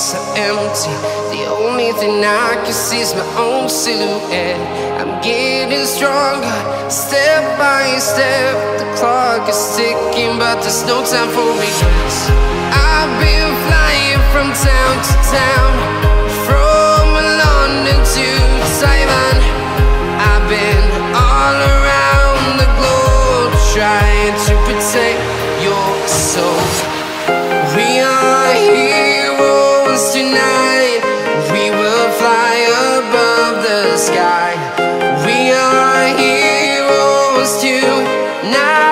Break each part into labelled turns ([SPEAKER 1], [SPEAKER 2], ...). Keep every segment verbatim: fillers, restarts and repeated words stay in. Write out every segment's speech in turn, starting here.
[SPEAKER 1] so empty. The only thing I can see is my own silhouette. I'm getting stronger, step by step. The clock is ticking, but there's no time for regrets. I've been flying from town to town, from London to Taiwan. I've been all around the globe, trying to protect your soul. We are heroes tonight. We will fly above the sky. We are heroes tonight.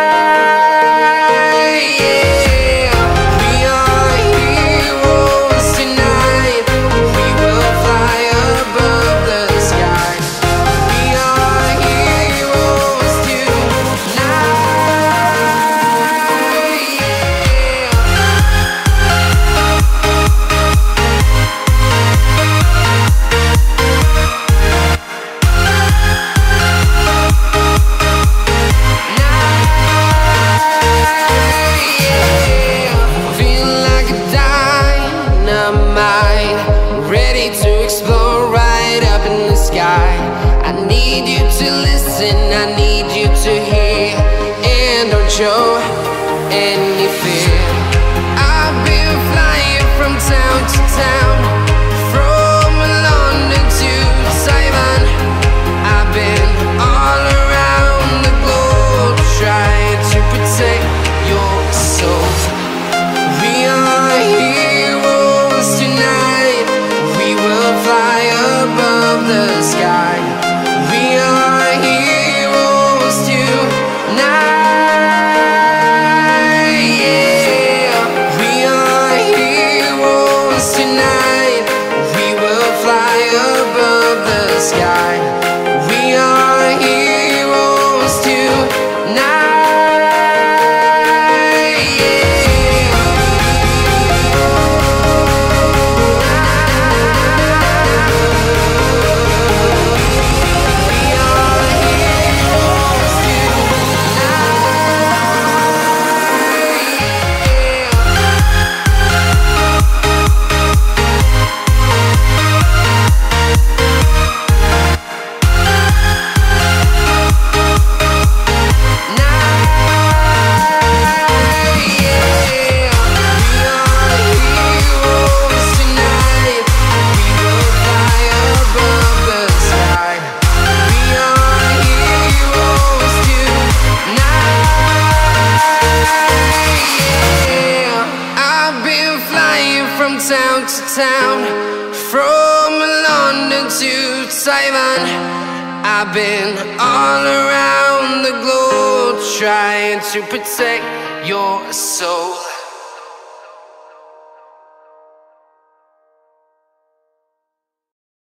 [SPEAKER 1] Yeah. We are heroes tonight. We will fly above the sky. We are heroes tonight. Ready to explore right up in the sky. I need you to listen, I need you to hear, and don't show any fear. I've been flying from town to town, from London to Taiwan. I've been all around the globe, trying to protect your soul. We are heroes tonight. We will fly above the sky. We are heroes tonight. Yeah. We are heroes tonight. We will fly above the sky. We are heroes tonight. From town to town, from London to Taiwan. I've been all around the globe, trying to protect your soul.